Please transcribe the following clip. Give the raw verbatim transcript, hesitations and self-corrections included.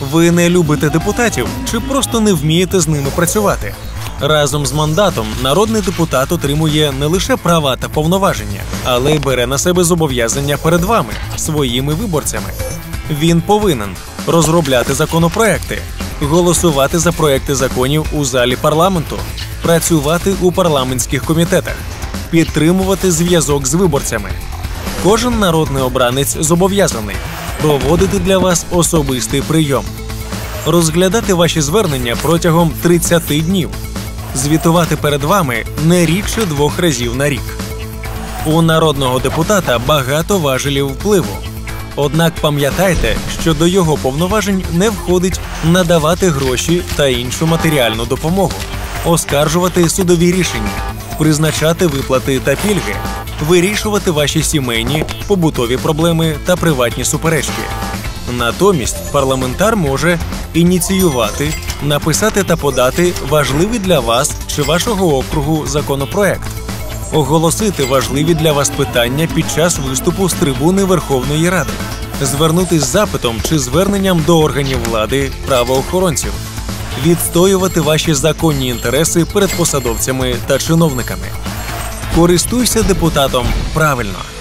Ви не любите депутатів чи просто не вмієте з ними працювати? Разом з мандатом народний депутат отримує не лише права та повноваження, але й бере на себе зобов'язання перед вами, своїми виборцями. Він повинен розробляти законопроекти, голосувати за проекти законів у залі парламенту, працювати у парламентських комітетах, підтримувати зв'язок з виборцями. Кожен народний обранець зобов'язаний проводити для вас особистий прийом, розглядати ваші звернення протягом тридцяти днів, звітувати перед вами не рідше двох разів на рік. У народного депутата багато важелів впливу. Однак пам'ятайте, що до його повноважень не входить надавати гроші та іншу матеріальну допомогу, оскаржувати судові рішення, призначати виплати та пільги, вирішувати ваші сімейні, побутові проблеми та приватні суперечки. Натомість парламентар може ініціювати, написати та подати важливий для вас чи вашого округу законопроект, оголосити важливі для вас питання під час виступу з трибуни Верховної Ради, звернутись з запитом чи зверненням до органів влади, правоохоронців, відстоювати ваші законні інтереси перед посадовцями та чиновниками. Користуйся депутатом правильно.